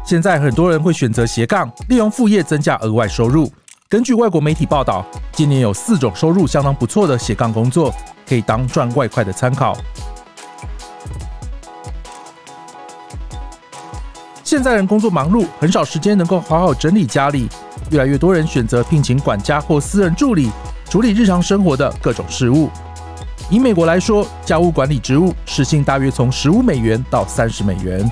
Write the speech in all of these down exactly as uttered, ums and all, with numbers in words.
现在很多人会选择斜杠，利用副业增加额外收入。根据外国媒体报道，今年有四种收入相当不错的斜杠工作，可以当赚外快的参考。现在人工作忙碌，很少时间能够好好整理家里，越来越多人选择聘请管家或私人助理，处理日常生活的各种事务。以美国来说，家务管理职务时薪大约从十五美元到三十美元。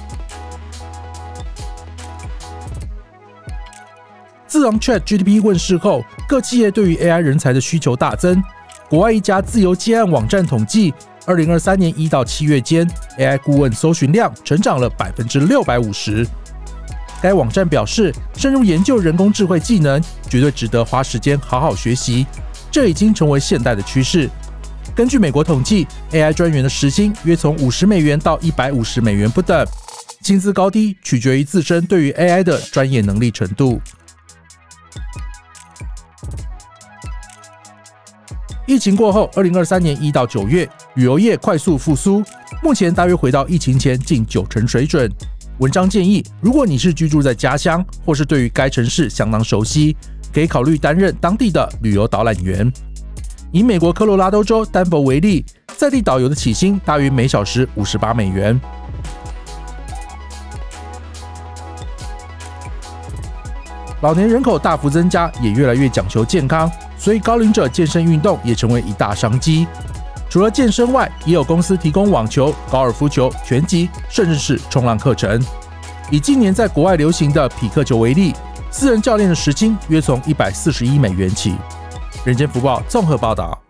自从 ChatGPT 问世后，各企业对于 A I 人才的需求大增。国外一家自由接案网站统计，二零二三年一到七月间 ，A I 顾问搜寻量成长了百分之六百五十。该网站表示，深入研究人工智慧技能，绝对值得花时间好好学习，这已经成为现代的趋势。根据美国统计 ，A I 专员的时薪约从五十美元到一百五十美元不等，薪资高低取决于自身对于 A I 的专业能力程度。疫情过后，二零二三年一到九月，旅游业快速复苏，目前大约回到疫情前近九成水准。文章建议，如果你是居住在家乡，或是对于该城市相当熟悉，可以考虑担任当地的旅游导览员。以美国科罗拉多州丹佛为例，在地导游的起薪大约每小时五十八美元。老年人口大幅增加，也越来越讲求健康，所以高龄者健身运动也成为一大商机。除了健身外，也有公司提供网球、高尔夫球、拳击，甚至是冲浪课程。以近年在国外流行的匹克球为例，私人教练的时薪约从一百四十一美元起。人间福报综合报道。